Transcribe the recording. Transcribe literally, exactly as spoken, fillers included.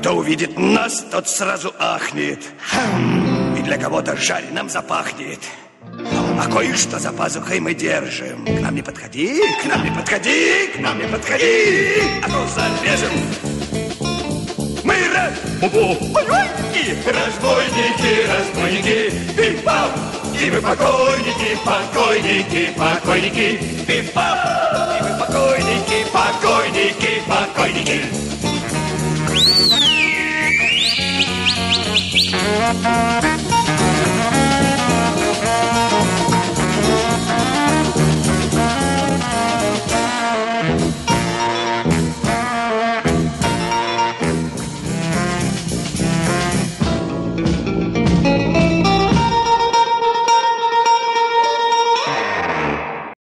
кто увидит нас, тот сразу ахнет. И для кого-то жареным запахнет. А кое-что за пазухой мы держим. К нам не подходи, к нам не подходи, к нам не подходи, а то зарежем. Мы разбойники, разбойники, разбойники, пип-пап. И мы покойники, покойники, покойники, пип-пап. И мы покойники, покойники, покойники.